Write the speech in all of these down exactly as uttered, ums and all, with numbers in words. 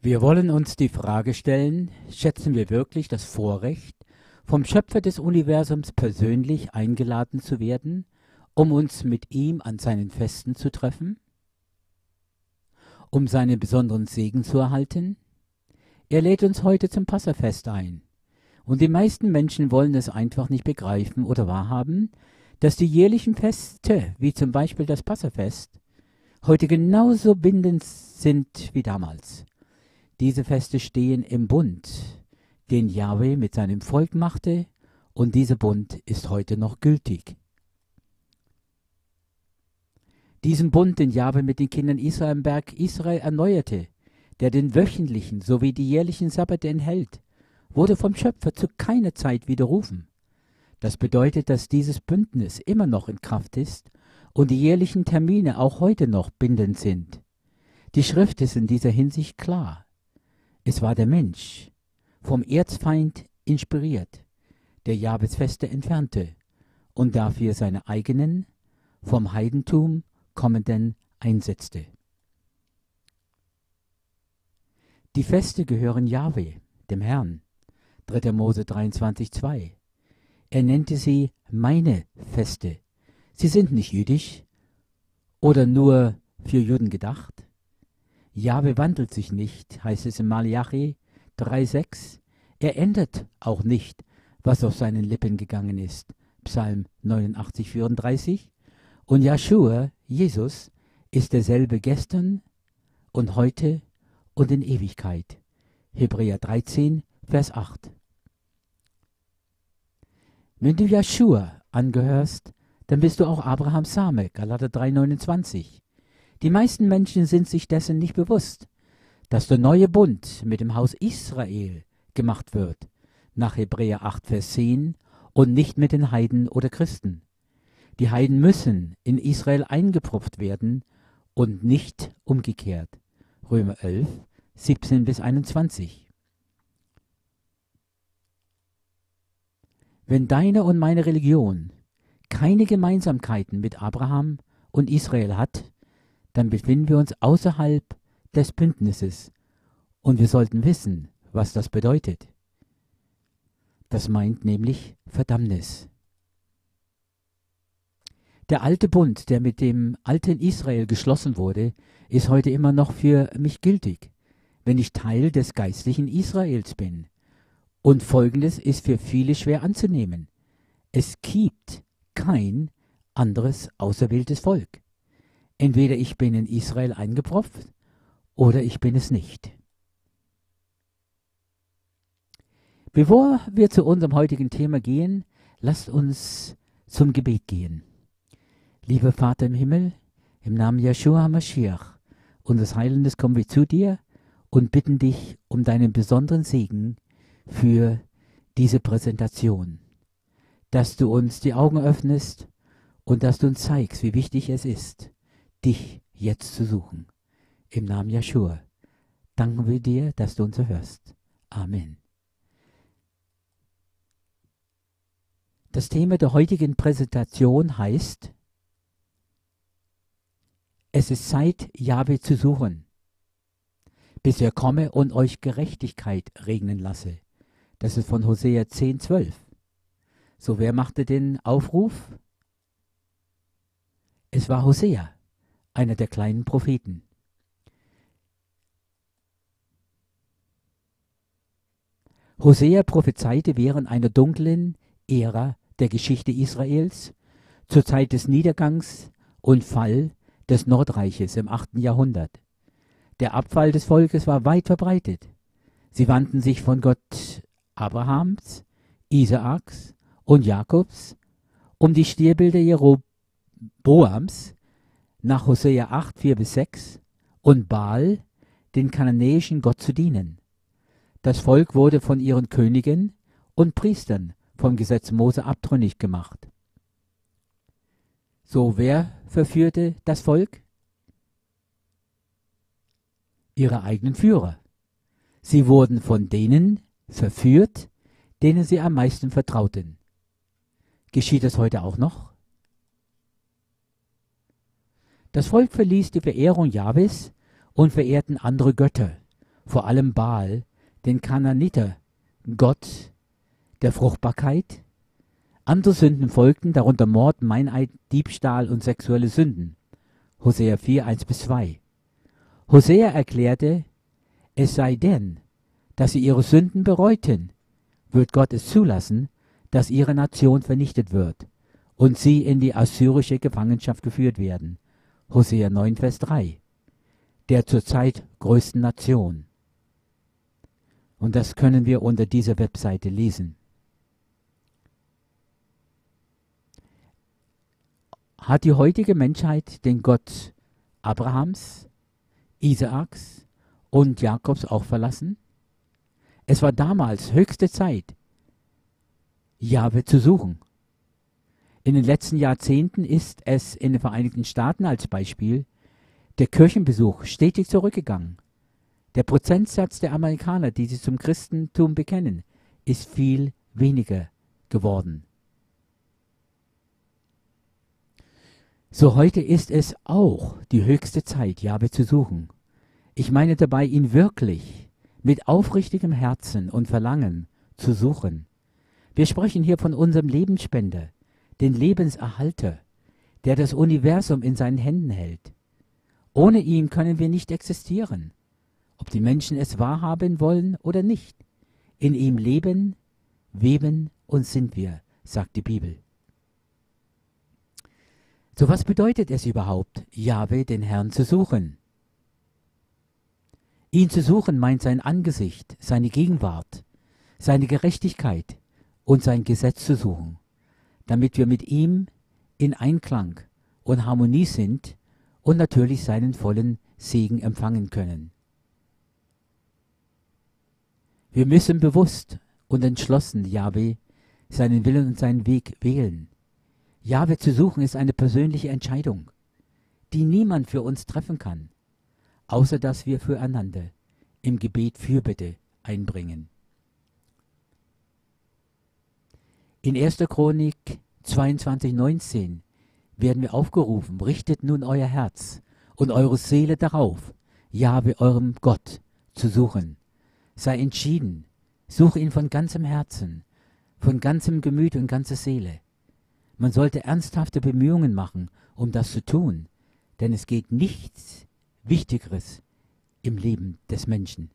Wir wollen uns die Frage stellen, schätzen wir wirklich das Vorrecht, vom Schöpfer des Universums persönlich eingeladen zu werden, um uns mit ihm an seinen Festen zu treffen? Um seinen besonderen Segen zu erhalten? Er lädt uns heute zum Passafest ein. Und die meisten Menschen wollen es einfach nicht begreifen oder wahrhaben, dass die jährlichen Feste, wie zum Beispiel das Passafest, heute genauso bindend sind wie damals. Diese Feste stehen im Bund, den Jahwe mit seinem Volk machte, und dieser Bund ist heute noch gültig. Diesen Bund, den Jahwe mit den Kindern Israel am Berg Israel erneuerte, der den wöchentlichen sowie die jährlichen Sabbate enthält, wurde vom Schöpfer zu keiner Zeit widerrufen. Das bedeutet, dass dieses Bündnis immer noch in Kraft ist und die jährlichen Termine auch heute noch bindend sind. Die Schrift ist in dieser Hinsicht klar. Es war der Mensch, vom Erzfeind inspiriert, der Jahwes Feste entfernte und dafür seine eigenen, vom Heidentum kommenden einsetzte. Die Feste gehören Jahwe, dem Herrn. dritter Mose dreiundzwanzig zwei. Er nannte sie meine Feste. Sie sind nicht jüdisch oder nur für Juden gedacht. Jahwe wandelt sich nicht, heißt es in Malachi drei sechs. Er ändert auch nicht, was auf seinen Lippen gegangen ist. Psalm neunundachtzig vierunddreißig. Und Jeschua, Jesus, ist derselbe gestern und heute und in Ewigkeit. Hebräer dreizehn, Vers acht. Wenn du Jeschua angehörst, dann bist du auch Abrahams Same, Galater drei neunundzwanzig. Die meisten Menschen sind sich dessen nicht bewusst, dass der neue Bund mit dem Haus Israel gemacht wird, nach Hebräer acht, Vers zehn, und nicht mit den Heiden oder Christen. Die Heiden müssen in Israel eingepfropft werden und nicht umgekehrt. Römer elf, siebzehn bis einundzwanzig. Wenn deine und meine Religion keine Gemeinsamkeiten mit Abraham und Israel hat, dann befinden wir uns außerhalb des Bündnisses und wir sollten wissen, was das bedeutet. Das meint nämlich Verdammnis. Der alte Bund, der mit dem alten Israel geschlossen wurde, ist heute immer noch für mich gültig, wenn ich Teil des geistlichen Israels bin. Und Folgendes ist für viele schwer anzunehmen. Es gibt kein anderes auserwähltes Volk. Entweder ich bin in Israel eingepfropft oder ich bin es nicht. Bevor wir zu unserem heutigen Thema gehen, lasst uns zum Gebet gehen. Lieber Vater im Himmel, im Namen Jeschua HaMashiach, unseres Heilandes, kommen wir zu dir und bitten dich um deinen besonderen Segen für diese Präsentation, dass du uns die Augen öffnest und dass du uns zeigst, wie wichtig es ist, dich jetzt zu suchen. Im Namen Jeschua danken wir dir, dass du uns erhörst. Amen. Das Thema der heutigen Präsentation heißt: Es ist Zeit, Jahwe zu suchen, bis er komme und euch Gerechtigkeit regnen lasse. Das ist von Hosea zehn zwölf. So, wer machte den Aufruf? Es war Hosea, einer der kleinen Propheten. Hosea prophezeite während einer dunklen Ära der Geschichte Israels, zur Zeit des Niedergangs und Fall des Nordreiches im achten Jahrhundert. Der Abfall des Volkes war weit verbreitet. Sie wandten sich von Gott Abrahams, Isaaks und Jakobs, um die Stierbilder Jeroboams nach Hosea acht, vier bis sechs und Baal, den kananäischen Gott, zu dienen. Das Volk wurde von ihren Königen und Priestern vom Gesetz Mose abtrünnig gemacht. So, wer verführte das Volk? Ihre eigenen Führer. Sie wurden von denen verführt, denen sie am meisten vertrauten. Geschieht das heute auch noch? Das Volk verließ die Verehrung Jahwes und verehrten andere Götter, vor allem Baal, den Kanaaniter, Gott der Fruchtbarkeit. Andere Sünden folgten, darunter Mord, Meineid, Diebstahl und sexuelle Sünden. Hosea vier, eins bis zwei. Hosea erklärte, es sei denn, dass sie ihre Sünden bereuten, wird Gott es zulassen, dass ihre Nation vernichtet wird und sie in die assyrische Gefangenschaft geführt werden. Hosea neun, Vers drei. Der zurzeit größten Nation. Und das können wir unter dieser Webseite lesen. Hat die heutige Menschheit den Gott Abrahams, Isaaks und Jakobs auch verlassen? Es war damals höchste Zeit, Jahwe zu suchen. In den letzten Jahrzehnten ist es in den Vereinigten Staaten als Beispiel der Kirchenbesuch stetig zurückgegangen. Der Prozentsatz der Amerikaner, die sich zum Christentum bekennen, ist viel weniger geworden. So heute ist es auch die höchste Zeit, Jahwe zu suchen. Ich meine dabei, ihn wirklich mit aufrichtigem Herzen und Verlangen zu suchen. Wir sprechen hier von unserem Lebensspender, den Lebenserhalter, der das Universum in seinen Händen hält. Ohne ihn können wir nicht existieren, ob die Menschen es wahrhaben wollen oder nicht. In ihm leben, weben und sind wir, sagt die Bibel. So was bedeutet es überhaupt, Jahwe, den Herrn, zu suchen? Ihn zu suchen meint sein Angesicht, seine Gegenwart, seine Gerechtigkeit und sein Gesetz zu suchen, damit wir mit ihm in Einklang und Harmonie sind und natürlich seinen vollen Segen empfangen können. Wir müssen bewusst und entschlossen Jahwe, seinen Willen und seinen Weg wählen. Jahwe zu suchen ist eine persönliche Entscheidung, die niemand für uns treffen kann, außer dass wir füreinander im Gebet Fürbitte einbringen. In erster Chronik zweiundzwanzig, neunzehn werden wir aufgerufen, richtet nun euer Herz und eure Seele darauf, Jahwe, eurem Gott, zu suchen. Sei entschieden, suche ihn von ganzem Herzen, von ganzem Gemüt und ganzer Seele. Man sollte ernsthafte Bemühungen machen, um das zu tun, denn es geht nichts Wichtigeres im Leben des Menschen.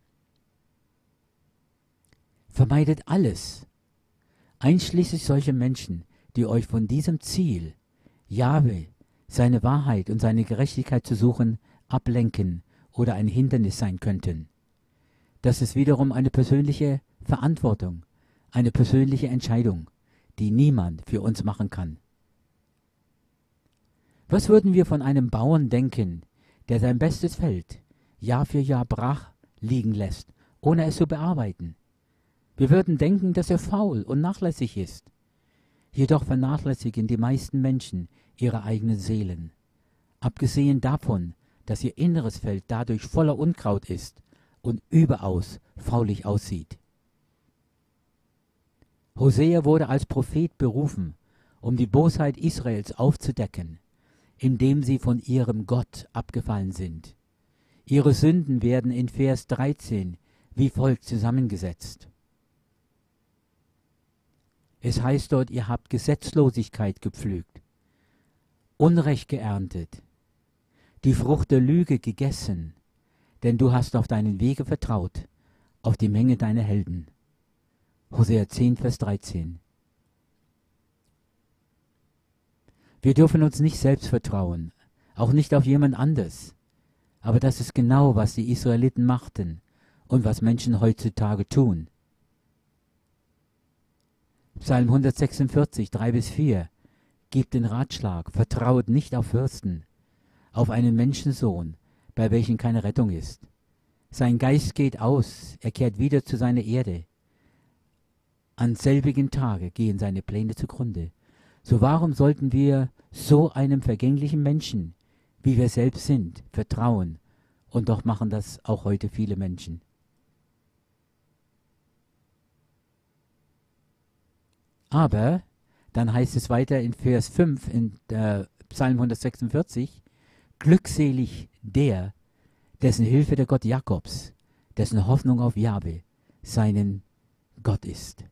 Vermeidet alles, einschließlich solcher Menschen, die euch von diesem Ziel, Jahwe, seine Wahrheit und seine Gerechtigkeit zu suchen, ablenken oder ein Hindernis sein könnten. Das ist wiederum eine persönliche Verantwortung, eine persönliche Entscheidung, die niemand für uns machen kann. Was würden wir von einem Bauern denken, der sein bestes Feld Jahr für Jahr brach liegen lässt, ohne es zu bearbeiten? Wir würden denken, dass er faul und nachlässig ist. Jedoch vernachlässigen die meisten Menschen ihre eigenen Seelen. Abgesehen davon, dass ihr inneres Feld dadurch voller Unkraut ist und überaus faulig aussieht. Hosea wurde als Prophet berufen, um die Bosheit Israels aufzudecken, indem sie von ihrem Gott abgefallen sind. Ihre Sünden werden in Vers dreizehn wie folgt zusammengesetzt. Es heißt dort, ihr habt Gesetzlosigkeit gepflügt, Unrecht geerntet, die Frucht der Lüge gegessen, denn du hast auf deinen Wege vertraut, auf die Menge deiner Helden. Hosea zehn, Vers dreizehn. Wir dürfen uns nicht selbst vertrauen, auch nicht auf jemand anderes. Aber das ist genau, was die Israeliten machten und was Menschen heutzutage tun. Psalm hundertsechsundvierzig, drei bis vier gibt den Ratschlag, vertraut nicht auf Fürsten, auf einen Menschensohn, bei welchem keine Rettung ist. Sein Geist geht aus, er kehrt wieder zu seiner Erde. An selbigen Tage gehen seine Pläne zugrunde. So warum sollten wir so einem vergänglichen Menschen, wie wir selbst sind, vertrauen? Und doch machen das auch heute viele Menschen. Aber, dann heißt es weiter in Vers fünf in äh, Psalm hundertsechsundvierzig, glückselig der, dessen Hilfe der Gott Jakobs, dessen Hoffnung auf Jahwe, seinen Gott ist.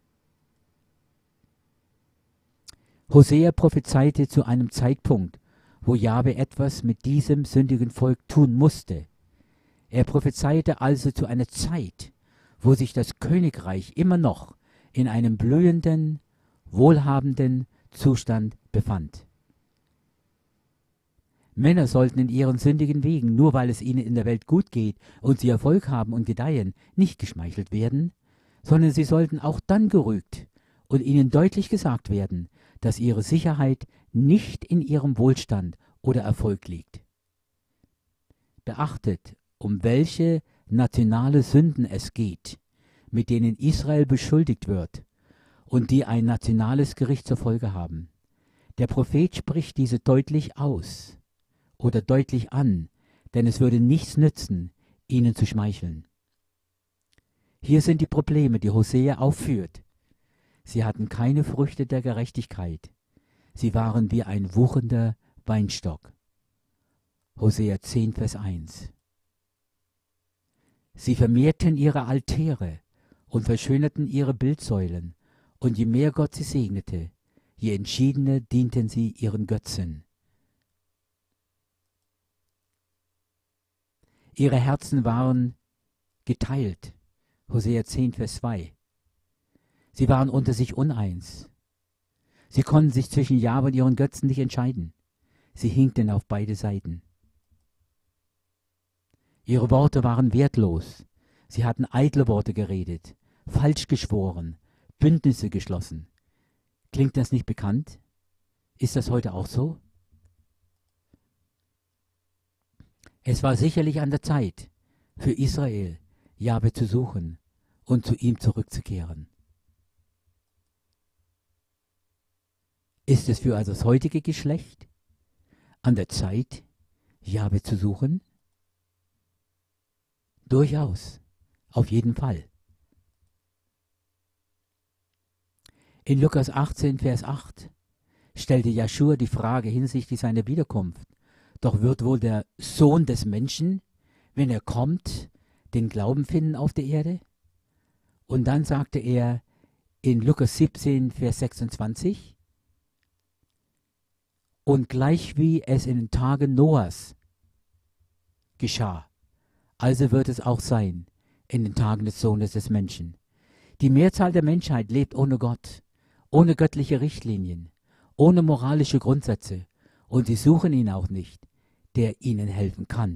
Hosea prophezeite zu einem Zeitpunkt, wo Jahwe etwas mit diesem sündigen Volk tun musste. Er prophezeite also zu einer Zeit, wo sich das Königreich immer noch in einem blühenden, wohlhabenden Zustand befand. Männer sollten in ihren sündigen Wegen, nur weil es ihnen in der Welt gut geht und sie Erfolg haben und gedeihen, nicht geschmeichelt werden, sondern sie sollten auch dann gerügt und ihnen deutlich gesagt werden, dass ihre Sicherheit nicht in ihrem Wohlstand oder Erfolg liegt. Beachtet, um welche nationale Sünden es geht, mit denen Israel beschuldigt wird und die ein nationales Gericht zur Folge haben. Der Prophet spricht diese deutlich aus oder deutlich an, denn es würde nichts nützen, ihnen zu schmeicheln. Hier sind die Probleme, die Hosea aufführt. Sie hatten keine Früchte der Gerechtigkeit. Sie waren wie ein wuchernder Weinstock. Hosea zehn, Vers eins. Sie vermehrten ihre Altäre und verschönerten ihre Bildsäulen, und je mehr Gott sie segnete, je entschiedener dienten sie ihren Götzen. Ihre Herzen waren geteilt. Hosea zehn, Vers zwei. Sie waren unter sich uneins. Sie konnten sich zwischen Jahwe und ihren Götzen nicht entscheiden. Sie hinkten auf beide Seiten. Ihre Worte waren wertlos. Sie hatten eitle Worte geredet, falsch geschworen, Bündnisse geschlossen. Klingt das nicht bekannt? Ist das heute auch so? Es war sicherlich an der Zeit, für Israel Jahwe zu suchen und zu ihm zurückzukehren. Ist es für also das heutige Geschlecht an der Zeit, Jahwe zu suchen? Durchaus, auf jeden Fall. In Lukas achtzehn, Vers acht stellte Jeschua die Frage hinsichtlich seiner Wiederkunft. Doch wird wohl der Sohn des Menschen, wenn er kommt, den Glauben finden auf der Erde? Und dann sagte er in Lukas siebzehn, Vers sechsundzwanzig, und gleich wie es in den Tagen Noahs geschah, also wird es auch sein in den Tagen des Sohnes des Menschen. Die Mehrzahl der Menschheit lebt ohne Gott, ohne göttliche Richtlinien, ohne moralische Grundsätze, und sie suchen ihn auch nicht, der ihnen helfen kann.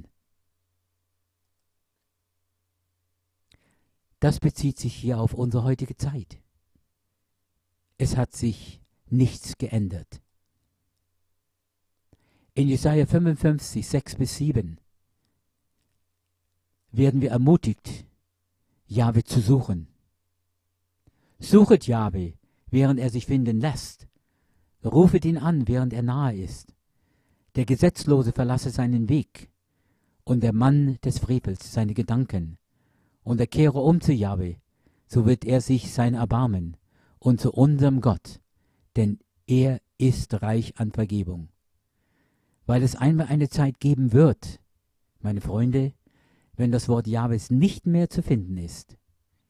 Das bezieht sich hier auf unsere heutige Zeit. Es hat sich nichts geändert. In Jesaja fünfundfünfzig, sechs bis sieben werden wir ermutigt, Jahwe zu suchen. Suchet Jahwe, während er sich finden lässt. Rufet ihn an, während er nahe ist. Der Gesetzlose verlasse seinen Weg und der Mann des Frevels seine Gedanken. Und er kehre um zu Jahwe, so wird er sich sein erbarmen und zu unserem Gott, denn er ist reich an Vergebung. Weil es einmal eine Zeit geben wird, meine Freunde, wenn das Wort Jahwes nicht mehr zu finden ist.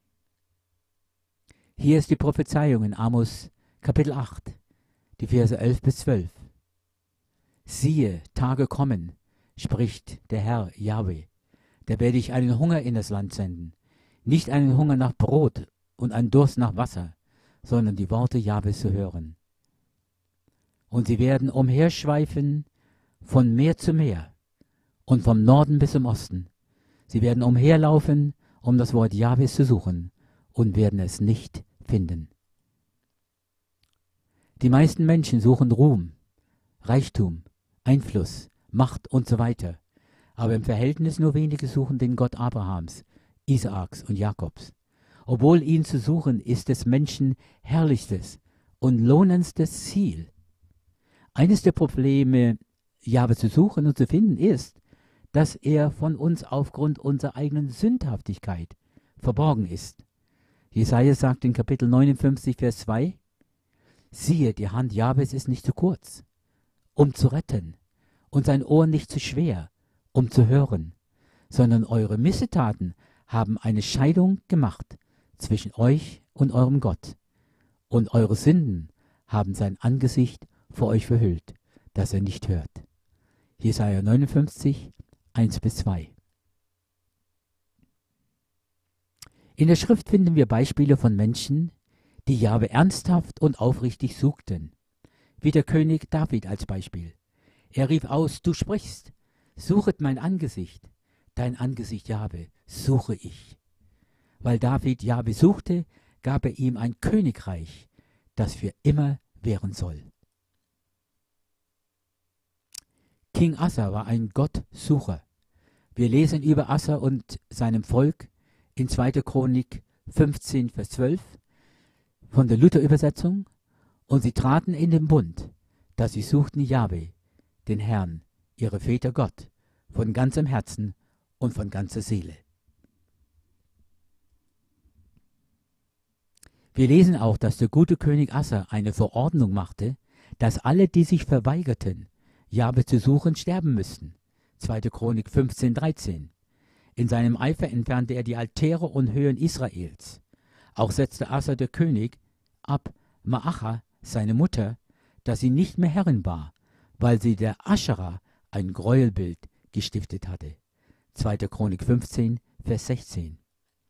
Hier ist die Prophezeiung in Amos Kapitel acht, die Verse elf bis zwölf. Siehe, Tage kommen, spricht der Herr Jahwe, da werde ich einen Hunger in das Land senden, nicht einen Hunger nach Brot und einen Durst nach Wasser, sondern die Worte Jahwes zu hören. Und sie werden umherschweifen von Meer zu Meer und vom Norden bis zum Osten. Sie werden umherlaufen, um das Wort Jahwes zu suchen, und werden es nicht finden. Die meisten Menschen suchen Ruhm, Reichtum, Einfluss, Macht und so weiter. Aber im Verhältnis nur wenige suchen den Gott Abrahams, Isaaks und Jakobs. Obwohl ihn zu suchen ist des Menschen herrlichstes und lohnendstes Ziel. Eines der Probleme, Jahwe zu suchen und zu finden, ist, dass er von uns aufgrund unserer eigenen Sündhaftigkeit verborgen ist. Jesaja sagt in Kapitel neunundfünfzig, Vers zwei, siehe, die Hand Jahwes ist nicht zu kurz, um zu retten, und sein Ohr nicht zu schwer, um zu hören, sondern eure Missetaten haben eine Scheidung gemacht zwischen euch und eurem Gott, und eure Sünden haben sein Angesicht vor euch verhüllt, dass er nicht hört. Jesaja neunundfünfzig, eins bis zwei. In der Schrift finden wir Beispiele von Menschen, die Jahwe ernsthaft und aufrichtig suchten, wie der König David als Beispiel. Er rief aus: Du sprichst, suchet mein Angesicht, dein Angesicht, Jahwe, suche ich. Weil David Jahwe suchte, gab er ihm ein Königreich, das für immer währen soll. King Asa war ein Gottsucher. Wir lesen über Asa und seinem Volk in zweiter Chronik fünfzehn, Vers zwölf von der Luther-Übersetzung: Und sie traten in den Bund, dass sie suchten Jahwe, den Herrn, ihre Väter Gott, von ganzem Herzen und von ganzer Seele. Wir lesen auch, dass der gute König Asa eine Verordnung machte, dass alle, die sich verweigerten, Jahwe zu suchen, sterben müssten. zweiter Chronik fünfzehn, dreizehn. In seinem Eifer entfernte er die Altäre und Höhen Israels. Auch setzte Asa der König ab Maacha, seine Mutter, dass sie nicht mehr Herrin war, weil sie der Aschera ein Gräuelbild gestiftet hatte. zweiter Chronik fünfzehn, Vers sechzehn.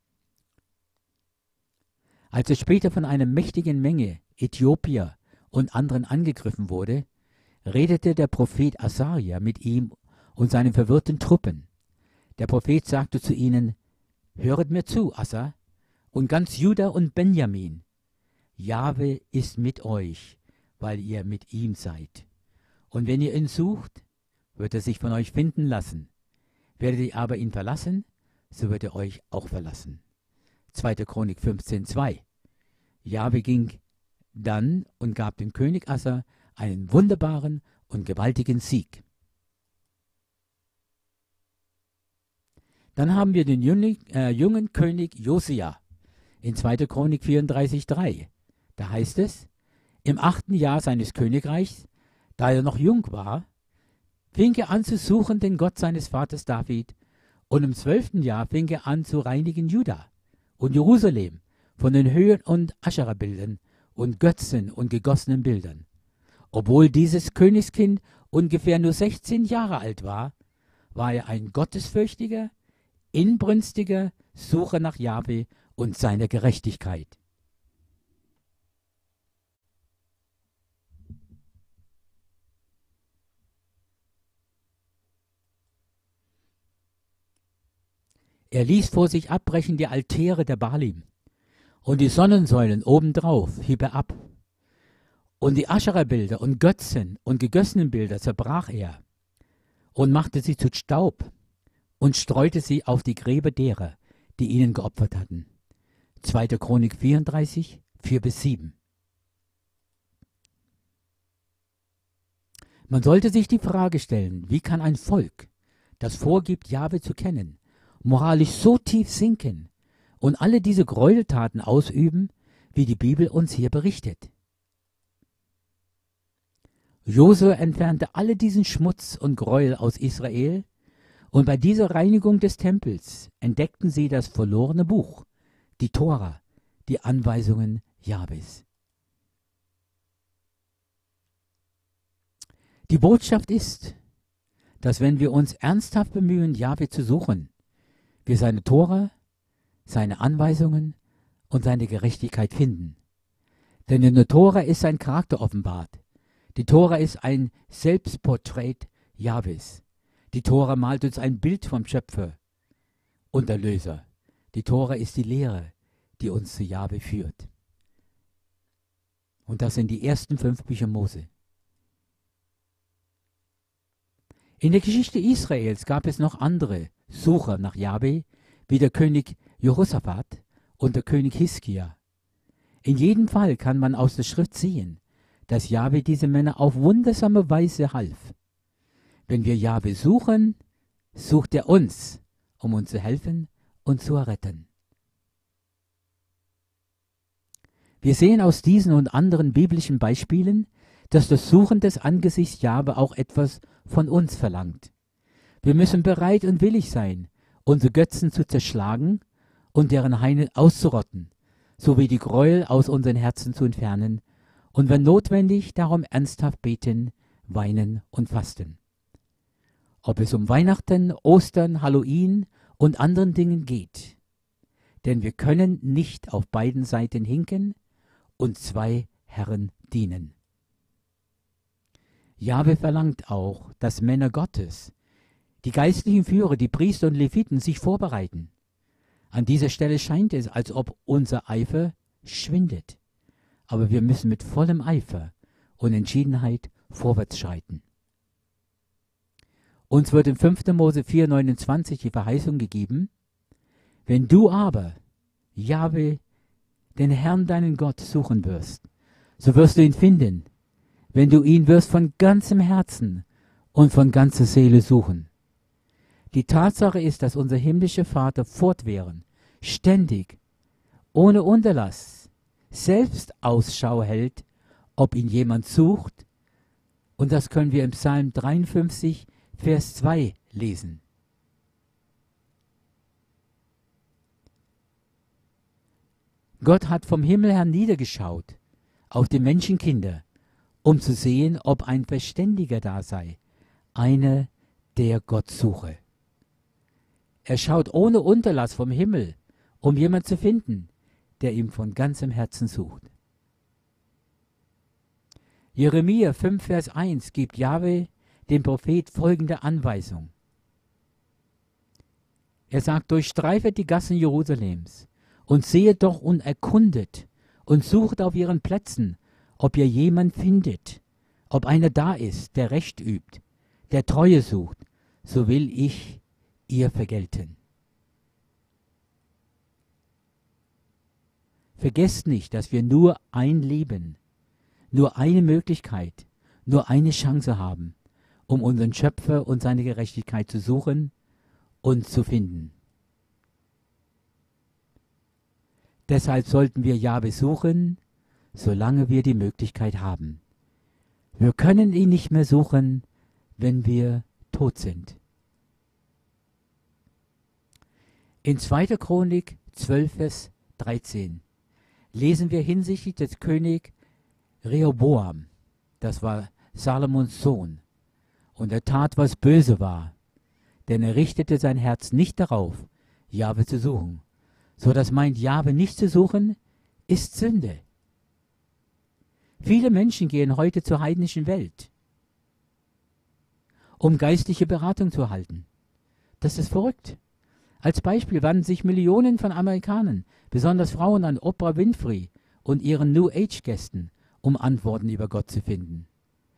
Als er später von einer mächtigen Menge Äthiopier und anderen angegriffen wurde, redete der Prophet Asaria mit ihm und seinen verwirrten Truppen. Der Prophet sagte zu ihnen: Höret mir zu, Asa, und ganz Juda und Benjamin. Jahwe ist mit euch, weil ihr mit ihm seid. Und wenn ihr ihn sucht, wird er sich von euch finden lassen. Werdet ihr aber ihn verlassen, so wird er euch auch verlassen. zweiter Chronik fünfzehn, zwei. Jahwe ging dann und gab dem König Asa einen wunderbaren und gewaltigen Sieg. Dann haben wir den jungen, äh, jungen König Josia in zweiter Chronik vierunddreißig, drei. Da heißt es: Im achten Jahr seines Königreichs, da er noch jung war, fing er an zu suchen den Gott seines Vaters David, und im zwölften Jahr fing er an zu reinigen Juda und Jerusalem von den Höhen und Aschera-Bildern und Götzen und gegossenen Bildern. Obwohl dieses Königskind ungefähr nur sechzehn Jahre alt war, war er ein gottesfürchtiger, inbrünstiger Sucher nach Jahwe und seiner Gerechtigkeit. Er ließ vor sich abbrechen die Altäre der Baalim, und die Sonnensäulen obendrauf hieb er ab. Und die Aschera-Bilder und Götzen und gegossenen Bilder zerbrach er und machte sie zu Staub und streute sie auf die Gräber derer, die ihnen geopfert hatten. zweiter Chronik vierunddreißig, vier bis sieben. Man sollte sich die Frage stellen: Wie kann ein Volk, das vorgibt, Jahwe zu kennen, moralisch so tief sinken und alle diese Gräueltaten ausüben, wie die Bibel uns hier berichtet? Josua entfernte alle diesen Schmutz und Gräuel aus Israel, und bei dieser Reinigung des Tempels entdeckten sie das verlorene Buch, die Tora, die Anweisungen Jahwes. Die Botschaft ist, dass wenn wir uns ernsthaft bemühen, Jahwe zu suchen, wir seine Tora, seine Anweisungen und seine Gerechtigkeit finden. Denn in der Tora ist sein Charakter offenbart. Die Tora ist ein Selbstporträt Jahwes. Die Tora malt uns ein Bild vom Schöpfer und Erlöser. Die Tora ist die Lehre, die uns zu Jahwe führt. Und das sind die ersten fünf Bücher Mose. In der Geschichte Israels gab es noch andere Sucher nach Jahwe, wie der König Jehosaphat und der König Hiskia. In jedem Fall kann man aus der Schrift sehen, dass Jahwe diese Männer auf wundersame Weise half. Wenn wir Jahwe suchen, sucht er uns, um uns zu helfen und zu erretten. Wir sehen aus diesen und anderen biblischen Beispielen, dass das Suchen des Angesichts Jahwe auch etwas von uns verlangt. Wir müssen bereit und willig sein, unsere Götzen zu zerschlagen und deren Heine auszurotten, sowie die Gräuel aus unseren Herzen zu entfernen und wenn notwendig, darum ernsthaft beten, weinen und fasten. Ob es um Weihnachten, Ostern, Halloween und anderen Dingen geht. Denn wir können nicht auf beiden Seiten hinken und zwei Herren dienen. Jahwe verlangt auch, dass Männer Gottes, die geistlichen Führer, die Priester und Leviten, sich vorbereiten. An dieser Stelle scheint es, als ob unser Eifer schwindet. Aber wir müssen mit vollem Eifer und Entschiedenheit vorwärts schreiten. Uns wird in fünfter Mose vier neunundzwanzig die Verheißung gegeben: Wenn du aber, Jahwe, den Herrn deinen Gott suchen wirst, so wirst du ihn finden, wenn du ihn wirst von ganzem Herzen und von ganzer Seele suchen. Die Tatsache ist, dass unser himmlischer Vater fortwährend, ständig, ohne Unterlass, selbst Ausschau hält, ob ihn jemand sucht, und das können wir im Psalm dreiundfünfzig, Vers zwei lesen. Gott hat vom Himmel her niedergeschaut auf die Menschenkinder, um zu sehen, ob ein Verständiger da sei, einer, der Gott suche. Er schaut ohne Unterlass vom Himmel, um jemanden zu finden, der ihm von ganzem Herzen sucht. Jeremia fünf, Vers eins gibt Jahwe dem Prophet folgende Anweisung. Er sagt: Durchstreifet die Gassen Jerusalems und sehet doch und erkundet und sucht auf ihren Plätzen, ob ihr jemand findet, ob einer da ist, der Recht übt, der Treue sucht, so will ich ihr vergelten. Vergesst nicht, dass wir nur ein Leben, nur eine Möglichkeit, nur eine Chance haben, um unseren Schöpfer und seine Gerechtigkeit zu suchen und zu finden. Deshalb sollten wir Jahwe suchen, solange wir die Möglichkeit haben. Wir können ihn nicht mehr suchen, wenn wir tot sind. In zweiter Chronik zwölf, Vers dreizehn lesen wir hinsichtlich des Königs Rehoboam, das war Salomons Sohn, und er tat, was böse war, denn er richtete sein Herz nicht darauf, Jahwe zu suchen. So das meint, Jahwe nicht zu suchen, ist Sünde. Viele Menschen gehen heute zur heidnischen Welt, um geistliche Beratung zu erhalten. Das ist verrückt. Als Beispiel wandten sich Millionen von Amerikanern, besonders Frauen, an Oprah Winfrey und ihren New Age Gästen, um Antworten über Gott zu finden.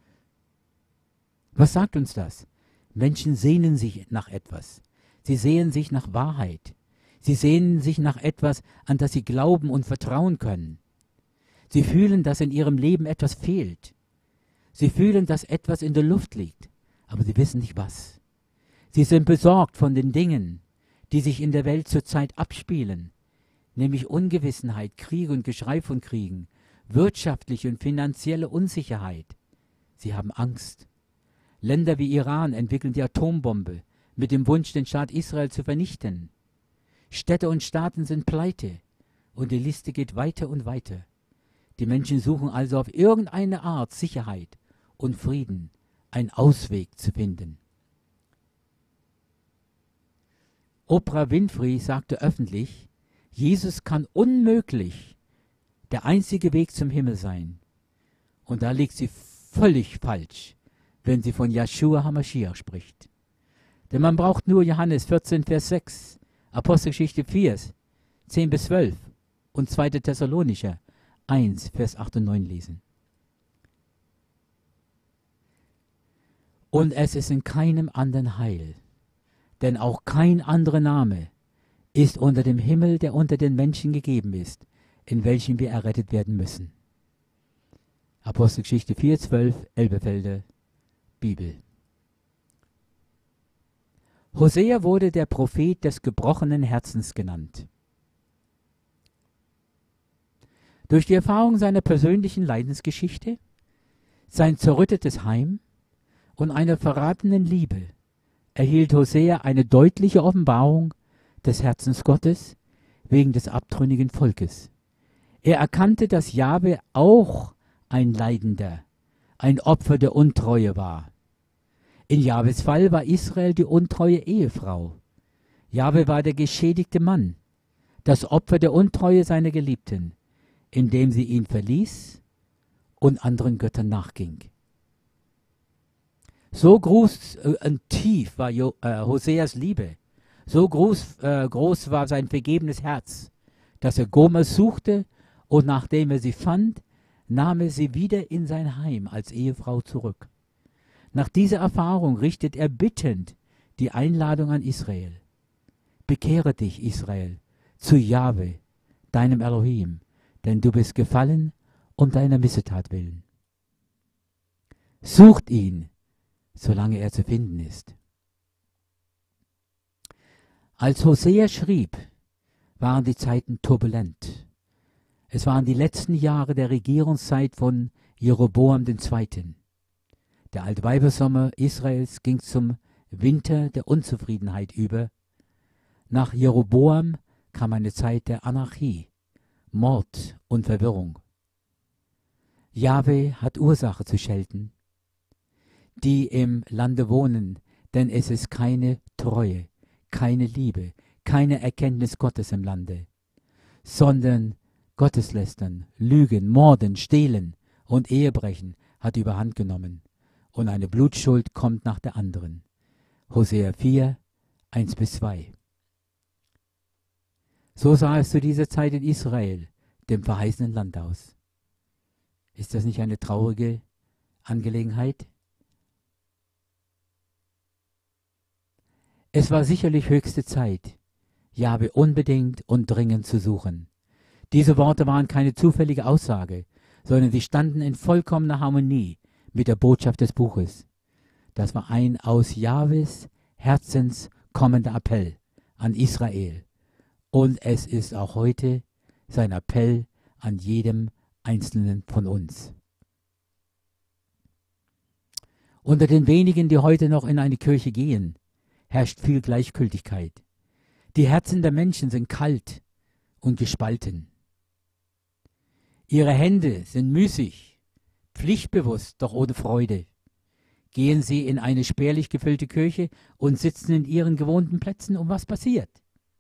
Was sagt uns das? Menschen sehnen sich nach etwas. Sie sehnen sich nach Wahrheit. Sie sehnen sich nach etwas, an das sie glauben und vertrauen können. Sie fühlen, dass in ihrem Leben etwas fehlt. Sie fühlen, dass etwas in der Luft liegt, aber sie wissen nicht was. Sie sind besorgt von den Dingen, die sich in der Welt zurzeit abspielen, nämlich Ungewissenheit, Krieg und Geschrei von Kriegen, wirtschaftliche und finanzielle Unsicherheit. Sie haben Angst. Länder wie Iran entwickeln die Atombombe mit dem Wunsch, den Staat Israel zu vernichten. Städte und Staaten sind pleite und die Liste geht weiter und weiter. Die Menschen suchen also auf irgendeine Art Sicherheit und Frieden, einen Ausweg zu finden. Oprah Winfrey sagte öffentlich, Jesus kann unmöglich der einzige Weg zum Himmel sein. Und da liegt sie völlig falsch, wenn sie von Yeshua HaMashiach spricht. Denn man braucht nur Johannes vierzehn, Vers sechs, Apostelgeschichte vier, zehn bis zwölf und zweiter Thessalonicher eins, Vers acht und neun lesen. Und es ist in keinem anderen Heil, denn auch kein anderer Name ist unter dem Himmel, der unter den Menschen gegeben ist, in welchem wir errettet werden müssen. Apostelgeschichte vier, zwölf, Elberfelder Bibel. Hosea wurde der Prophet des gebrochenen Herzens genannt. Durch die Erfahrung seiner persönlichen Leidensgeschichte, sein zerrüttetes Heim und einer verratenen Liebe erhielt Hosea eine deutliche Offenbarung des Herzens Gottes, wegen des abtrünnigen Volkes. Er erkannte, dass Jahwe auch ein Leidender, ein Opfer der Untreue war. In Jahwes Fall war Israel die untreue Ehefrau. Jahwe war der geschädigte Mann, das Opfer der Untreue seiner Geliebten, indem sie ihn verließ und anderen Göttern nachging. So groß äh, und tief war jo, äh, Hoseas Liebe, so groß, äh, groß war sein vergebenes Herz, dass er Gomer suchte und nachdem er sie fand, nahm er sie wieder in sein Heim als Ehefrau zurück. Nach dieser Erfahrung richtet er bittend die Einladung an Israel. Bekehre dich, Israel, zu Jahwe, deinem Elohim, denn du bist gefallen um deiner Missetat willen. Sucht ihn, solange er zu finden ist. Als Hosea schrieb, waren die Zeiten turbulent. Es waren die letzten Jahre der Regierungszeit von Jeroboam der Zweite. Der Altweibersommer Israels ging zum Winter der Unzufriedenheit über. Nach Jeroboam kam eine Zeit der Anarchie, Mord und Verwirrung. Jahwe hat Ursache zu schelten, die im Lande wohnen, denn es ist keine Treue, keine Liebe, keine Erkenntnis Gottes im Lande, sondern Gotteslästern, Lügen, Morden, Stehlen und Ehebrechen hat überhand genommen und eine Blutschuld kommt nach der anderen. Hosea vier, eins bis zwei. So sah es zu dieser Zeit in Israel, dem verheißenen Land, aus. Ist das nicht eine traurige Angelegenheit? Es war sicherlich höchste Zeit, Jahwe unbedingt und dringend zu suchen. Diese Worte waren keine zufällige Aussage, sondern sie standen in vollkommener Harmonie mit der Botschaft des Buches. Das war ein aus Jahwes Herzens kommender Appell an Israel. Und es ist auch heute sein Appell an jedem Einzelnen von uns. Unter den wenigen, die heute noch in eine Kirche gehen, herrscht viel Gleichgültigkeit. Die Herzen der Menschen sind kalt und gespalten. Ihre Hände sind müßig, pflichtbewusst, doch ohne Freude. Gehen sie in eine spärlich gefüllte Kirche und sitzen in ihren gewohnten Plätzen, und was passiert?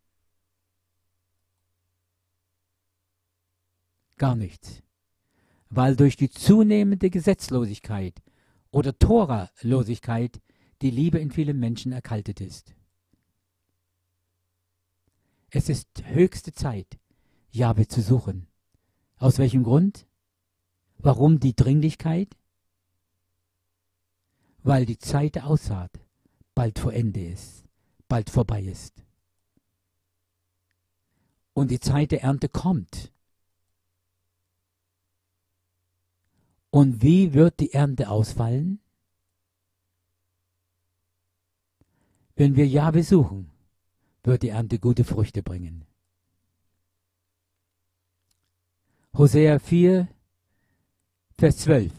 Gar nichts. Weil durch die zunehmende Gesetzlosigkeit oder Toralosigkeit die Liebe in vielen Menschen erkaltet ist. Es ist höchste Zeit, Jahwe zu suchen. Aus welchem Grund? Warum die Dringlichkeit? Weil die Zeit der Aussaat bald vor Ende ist, bald vorbei ist. Und die Zeit der Ernte kommt. Und wie wird die Ernte ausfallen? Wenn wir Jahwe suchen, wird die Ernte gute Früchte bringen. Hosea vier, Vers zwölf.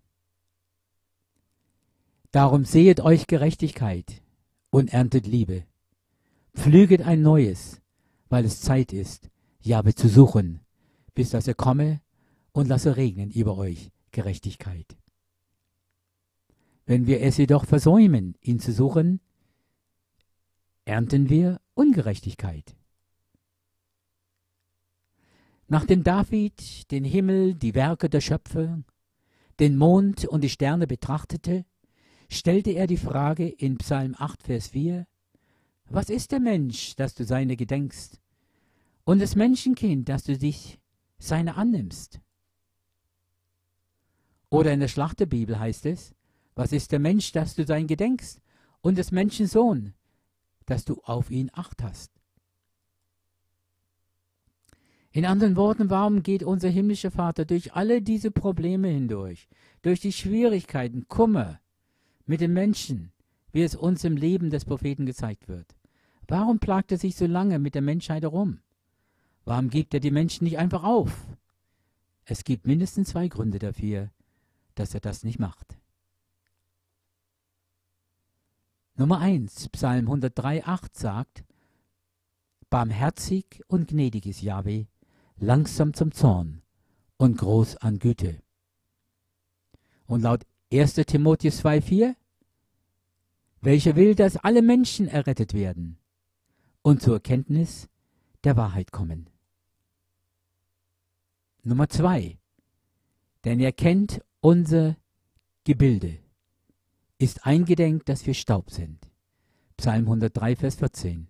Darum sehet euch Gerechtigkeit und erntet Liebe. Pflüget ein neues, weil es Zeit ist, Jahwe zu suchen, bis dass er komme und lasse regnen über euch Gerechtigkeit. Wenn wir es jedoch versäumen, ihn zu suchen, ernten wir Ungerechtigkeit. Nachdem David den Himmel, die Werke der Schöpfer, den Mond und die Sterne betrachtete, stellte er die Frage in Psalm acht, Vers vier, was ist der Mensch, dass du seine gedenkst, und das Menschenkind, dass du dich seiner annimmst? Oder in der Schlachterbibel heißt es, was ist der Mensch, dass du sein gedenkst, und des Menschen Sohn, dass du auf ihn Acht hast? In anderen Worten, warum geht unser himmlischer Vater durch alle diese Probleme hindurch, durch die Schwierigkeiten, Kummer mit den Menschen, wie es uns im Leben des Propheten gezeigt wird? Warum plagt er sich so lange mit der Menschheit herum? Warum gibt er die Menschen nicht einfach auf? Es gibt mindestens zwei Gründe dafür, dass er das nicht macht. Nummer eins, Psalm hundertdrei, acht sagt, Barmherzig und gnädig ist Jahwe, langsam zum Zorn und groß an Güte. Und laut erster Timotheus zwei vier, welcher will, dass alle Menschen errettet werden und zur Erkenntnis der Wahrheit kommen. Nummer zwei, denn er kennt unser Gebilde, ist eingedenk, dass wir Staub sind. Psalm hundertdrei, Vers vierzehn.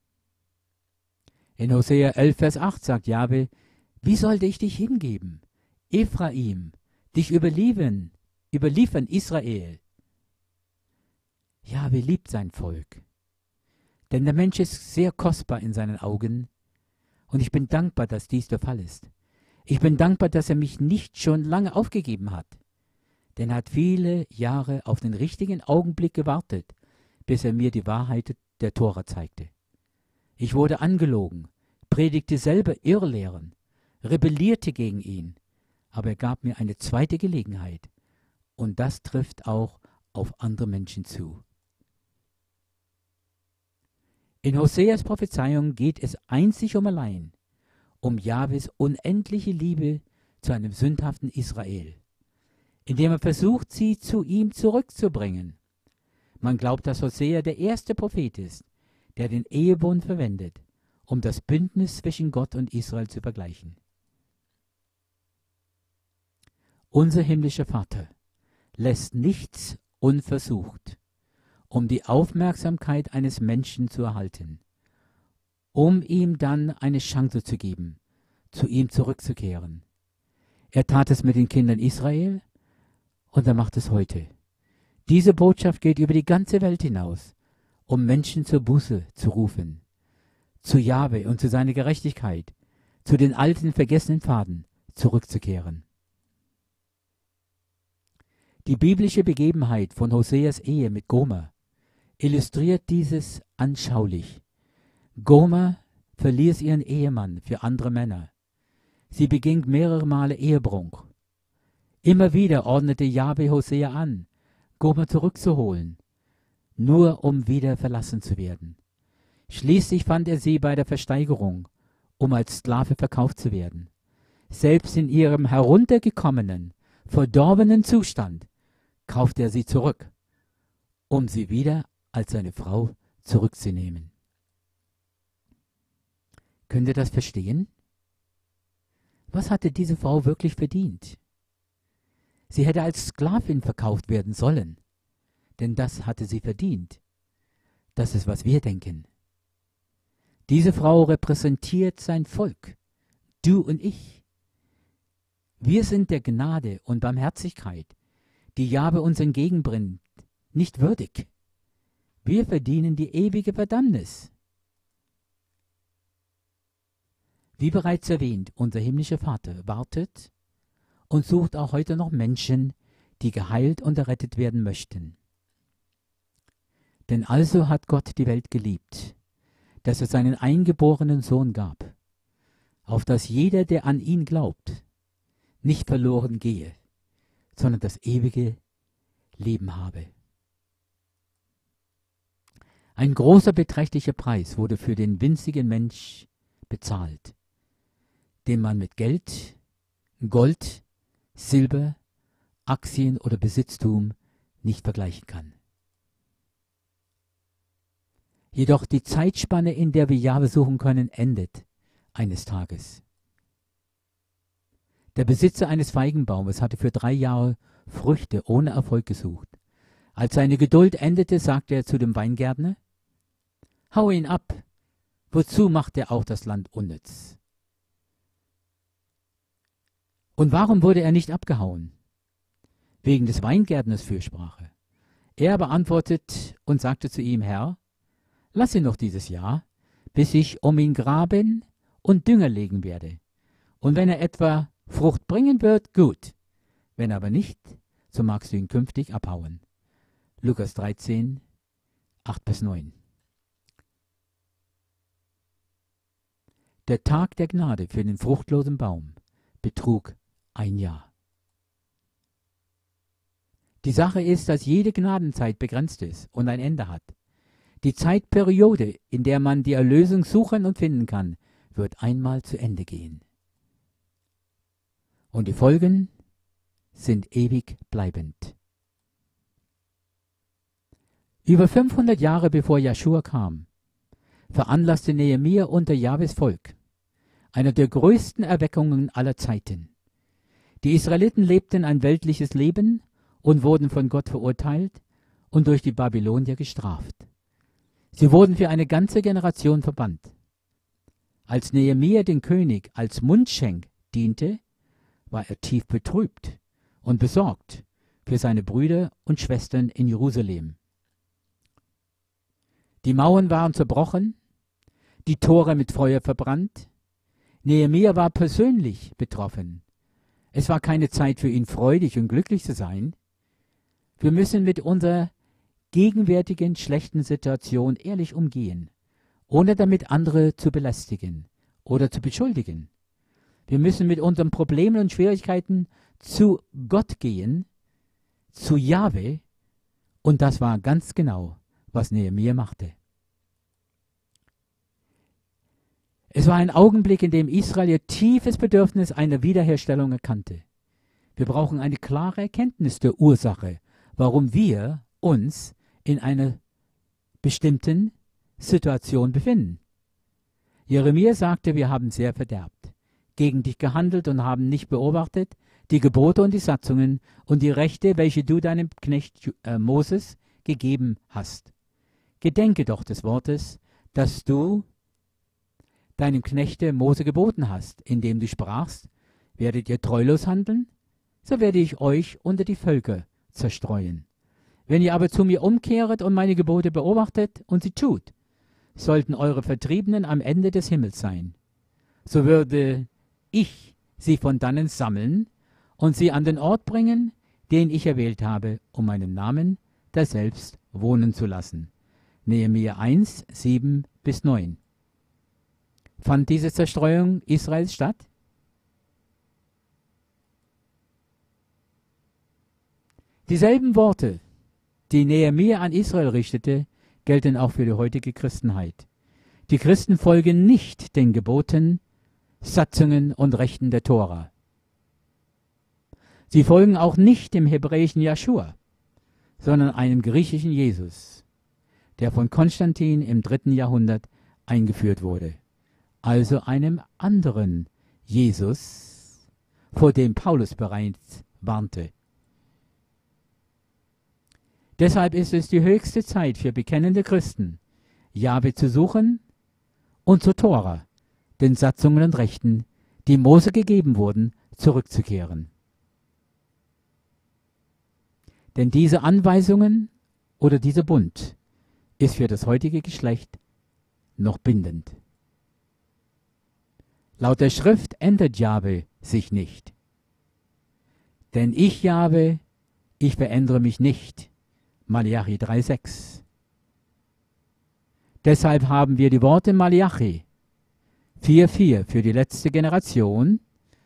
In Hosea elf, Vers acht sagt Jahwe, wie sollte ich dich hingeben? Ephraim, dich überliefern, überliefern Israel. Jahwe liebt sein Volk, denn der Mensch ist sehr kostbar in seinen Augen und ich bin dankbar, dass dies der Fall ist. Ich bin dankbar, dass er mich nicht schon lange aufgegeben hat, denn er hat viele Jahre auf den richtigen Augenblick gewartet, bis er mir die Wahrheit der Tora zeigte. Ich wurde angelogen, predigte selber Irrlehren, rebellierte gegen ihn, aber er gab mir eine zweite Gelegenheit und das trifft auch auf andere Menschen zu. In Hoseas Prophezeiung geht es einzig und allein um Jahwes unendliche Liebe zu einem sündhaften Israel, indem er versucht, sie zu ihm zurückzubringen. Man glaubt, dass Hosea der erste Prophet ist, der den Ehebund verwendet, um das Bündnis zwischen Gott und Israel zu vergleichen. Unser himmlischer Vater lässt nichts unversucht, um die Aufmerksamkeit eines Menschen zu erhalten, um ihm dann eine Chance zu geben, zu ihm zurückzukehren. Er tat es mit den Kindern Israel und er macht es heute. Diese Botschaft geht über die ganze Welt hinaus, um Menschen zur Buße zu rufen, zu Jahwe und zu seiner Gerechtigkeit, zu den alten vergessenen Pfaden zurückzukehren. Die biblische Begebenheit von Hoseas Ehe mit Gomer illustriert dieses anschaulich. Gomer verließ ihren Ehemann für andere Männer. Sie beging mehrere Male Ehebruch. Immer wieder ordnete Jahwe Hosea an, Gomer zurückzuholen, nur um wieder verlassen zu werden. Schließlich fand er sie bei der Versteigerung, um als Sklave verkauft zu werden. Selbst in ihrem heruntergekommenen, verdorbenen Zustand kaufte er sie zurück, um sie wieder als seine Frau zurückzunehmen. Könnt ihr das verstehen? Was hatte diese Frau wirklich verdient? Sie hätte als Sklavin verkauft werden sollen, denn das hatte sie verdient. Das ist, was wir denken. Diese Frau repräsentiert sein Volk, du und ich. Wir sind der Gnade und Barmherzigkeit, die Jahwe uns entgegenbringt, nicht würdig. Wir verdienen die ewige Verdammnis. Wie bereits erwähnt, unser himmlischer Vater wartet und sucht auch heute noch Menschen, die geheilt und errettet werden möchten. Denn also hat Gott die Welt geliebt, dass er seinen eingeborenen Sohn gab, auf dass jeder, der an ihn glaubt, nicht verloren gehe, sondern das ewige Leben habe. Ein großer beträchtlicher Preis wurde für den winzigen Mensch bezahlt, den man mit Geld, Gold, Silber, Aktien oder Besitztum nicht vergleichen kann. Jedoch die Zeitspanne, in der wir Jahwe suchen können, endet eines Tages. Der Besitzer eines Feigenbaumes hatte für drei Jahre Früchte ohne Erfolg gesucht. Als seine Geduld endete, sagte er zu dem Weingärtner: Hau ihn ab, wozu macht er auch das Land unnütz? Und warum wurde er nicht abgehauen? Wegen des Weingärtners Fürsprache. Er aber antwortet und sagte zu ihm: Herr, lass ihn noch dieses Jahr, bis ich um ihn graben und Dünger legen werde. Und wenn er etwa Frucht bringen wird, gut. Wenn aber nicht, so magst du ihn künftig abhauen. Lukas dreizehn, acht bis neun. Der Tag der Gnade für den fruchtlosen Baum betrug ein Jahr. Die Sache ist, dass jede Gnadenzeit begrenzt ist und ein Ende hat. Die Zeitperiode, in der man die Erlösung suchen und finden kann, wird einmal zu Ende gehen. Und die Folgen sind ewig bleibend. Über fünfhundert Jahre bevor Jeschua kam, veranlasste Nehemia unter Jahwes Volk eine der größten Erweckungen aller Zeiten. Die Israeliten lebten ein weltliches Leben und wurden von Gott verurteilt und durch die Babylonier gestraft. Sie wurden für eine ganze Generation verbannt. Als Nehemia den König als Mundschenk diente, war er tief betrübt und besorgt für seine Brüder und Schwestern in Jerusalem. Die Mauern waren zerbrochen, die Tore mit Feuer verbrannt. Nehemia war persönlich betroffen. Es war keine Zeit für ihn, freudig und glücklich zu sein. Wir müssen mit unserer gegenwärtigen schlechten Situation ehrlich umgehen, ohne damit andere zu belästigen oder zu beschuldigen. Wir müssen mit unseren Problemen und Schwierigkeiten zu Gott gehen, zu Jahwe, und das war ganz genau, was Nehemia machte. Es war ein Augenblick, in dem Israel ihr tiefes Bedürfnis einer Wiederherstellung erkannte. Wir brauchen eine klare Erkenntnis der Ursache, warum wir uns in einer bestimmten Situation befinden. Jeremia sagte, wir haben sehr verderbt, gegen dich gehandelt und haben nicht beobachtet die Gebote und die Satzungen und die Rechte, welche du deinem Knecht äh, Moses gegeben hast. Gedenke doch des Wortes, das du deinem Knechte Mose geboten hast, indem du sprachst, werdet ihr treulos handeln, so werde ich euch unter die Völker zerstreuen. Wenn ihr aber zu mir umkehret und meine Gebote beobachtet und sie tut, sollten eure Vertriebenen am Ende des Himmels sein. So würde ich sie von dannen sammeln und sie an den Ort bringen, den ich erwählt habe, um meinen Namen daselbst wohnen zu lassen. Nehemia eins, sieben bis neun. Fand diese Zerstreuung Israels statt? Dieselben Worte, die Nehemia an Israel richtete, gelten auch für die heutige Christenheit. Die Christen folgen nicht den Geboten, Satzungen und Rechten der Tora. Sie folgen auch nicht dem hebräischen Jeschua, sondern einem griechischen Jesus, der von Konstantin im dritten Jahrhundert eingeführt wurde. Also einem anderen Jesus, vor dem Paulus bereits warnte. Deshalb ist es die höchste Zeit für bekennende Christen, Jahwe zu suchen und zur Tora, den Satzungen und Rechten, die Mose gegeben wurden, zurückzukehren. Denn diese Anweisungen oder dieser Bund ist für das heutige Geschlecht noch bindend. Laut der Schrift ändert Jahwe sich nicht. Denn ich, Jahwe, ich verändere mich nicht. Malachi drei, sechs. Deshalb haben wir die Worte Malachi vier, vier für die letzte Generation.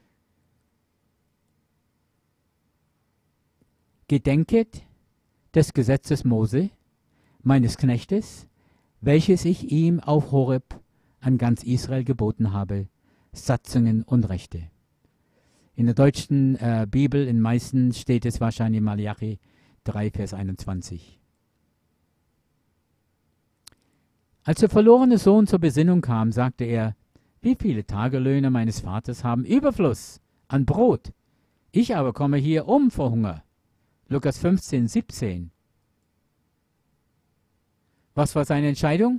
Gedenket des Gesetzes Mose, meines Knechtes, welches ich ihm auf Horeb an ganz Israel geboten habe, Satzungen und Rechte. In der deutschen äh, Bibel, in meisten steht es wahrscheinlich Malachi drei, Vers einundzwanzig. Als der verlorene Sohn zur Besinnung kam, sagte er, wie viele Tagelöhner meines Vaters haben Überfluss an Brot, ich aber komme hier um vor Hunger. Lukas fünfzehn, siebzehn. Was war seine Entscheidung,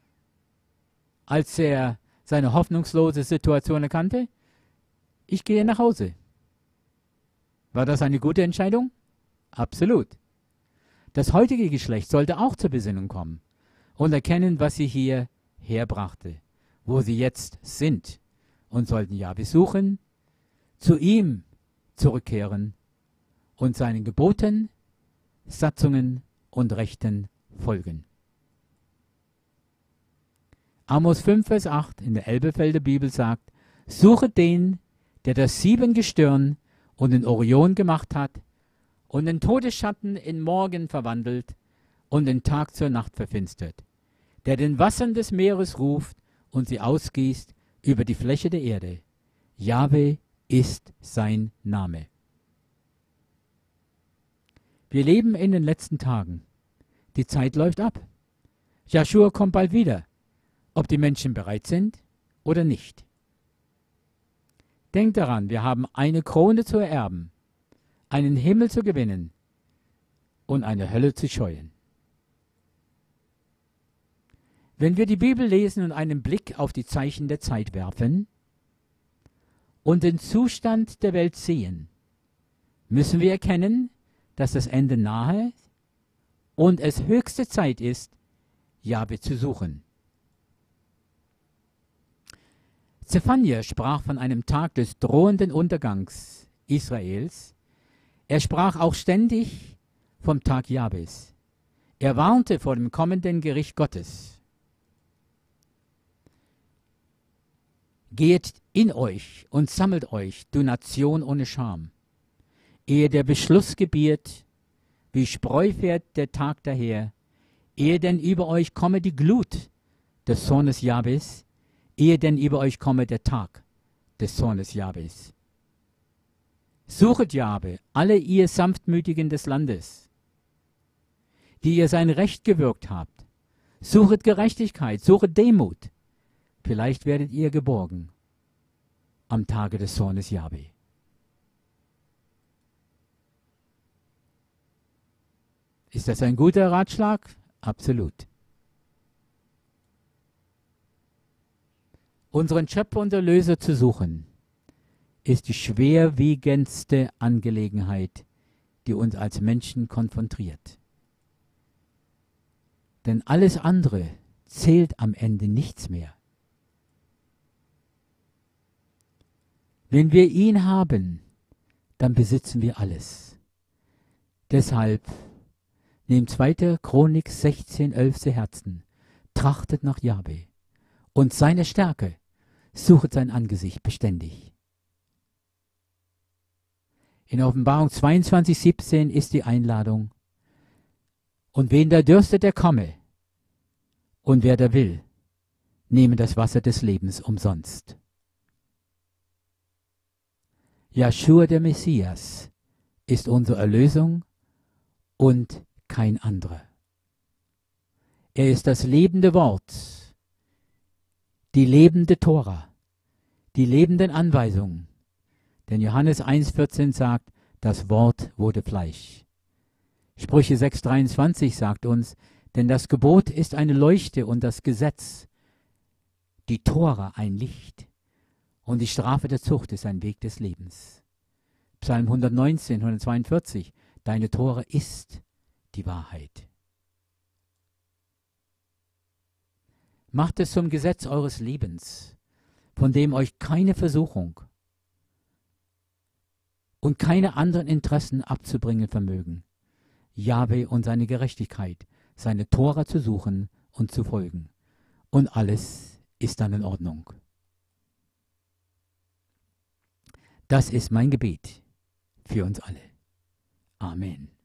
als er seine hoffnungslose Situation erkannte? Ich gehe nach Hause. War das eine gute Entscheidung? Absolut. Das heutige Geschlecht sollte auch zur Besinnung kommen und erkennen, was sie hier herbrachte, wo sie jetzt sind, und sollten Jahwe suchen, zu ihm zurückkehren und seinen Geboten, Satzungen und Rechten folgen. Amos fünf, Vers acht in der Elberfelder Bibel sagt, suche den, der das Siebengestirn und den Orion gemacht hat und den Todesschatten in Morgen verwandelt und den Tag zur Nacht verfinstert. der den Wassern des Meeres ruft und sie ausgießt über die Fläche der Erde. Jahwe ist sein Name. Wir leben in den letzten Tagen. Die Zeit läuft ab. Joshua kommt bald wieder, ob die Menschen bereit sind oder nicht. Denkt daran, wir haben eine Krone zu ererben, einen Himmel zu gewinnen und eine Hölle zu scheuen. Wenn wir die Bibel lesen und einen Blick auf die Zeichen der Zeit werfen und den Zustand der Welt sehen, müssen wir erkennen, dass das Ende nahe und es höchste Zeit ist, Jahwe zu suchen. Zephania sprach von einem Tag des drohenden Untergangs Israels. Er sprach auch ständig vom Tag Jahwes. Er warnte vor dem kommenden Gericht Gottes. Geht in euch und sammelt euch, du Nation ohne Scham, ehe der Beschluss gebiert, wie Spreu fährt der Tag daher, ehe denn über euch komme die Glut des Zornes Jahwes, ehe denn über euch komme der Tag des Zornes Jahwes. Suchet Jahwe, alle ihr Sanftmütigen des Landes, die ihr sein Recht gewirkt habt. Suchet Gerechtigkeit, suchet Demut. Vielleicht werdet ihr geborgen am Tage des Zornes Jahwe. Ist das ein guter Ratschlag? Absolut. Unseren Schöpfer und Erlöser zu suchen, ist die schwerwiegendste Angelegenheit, die uns als Menschen konfrontiert. Denn alles andere zählt am Ende nichts mehr. Wenn wir ihn haben, dann besitzen wir alles. Deshalb nehmt zweiter Chronik sechzehn, elf zu Herzen, trachtet nach Jahwe und seine Stärke, suchet sein Angesicht beständig. In Offenbarung zweiundzwanzig, siebzehn ist die Einladung: Und wen da dürstet, der komme, und wer da will, nehme das Wasser des Lebens umsonst. Joshua der Messias ist unsere Erlösung und kein anderer. Er ist das lebende Wort, die lebende Tora, die lebenden Anweisungen. Denn Johannes eins, vierzehn sagt, das Wort wurde Fleisch. Sprüche sechs, dreiundzwanzig sagt uns, denn das Gebot ist eine Leuchte und das Gesetz, die Tora, ein Licht. Und die Strafe der Zucht ist ein Weg des Lebens. Psalm hundertneunzehn, hundertzweiundvierzig, deine Tore ist die Wahrheit. Macht es zum Gesetz eures Lebens, von dem euch keine Versuchung und keine anderen Interessen abzubringen vermögen, Jahwe und seine Gerechtigkeit, seine Tora zu suchen und zu folgen. Und alles ist dann in Ordnung. Das ist mein Gebet für uns alle. Amen.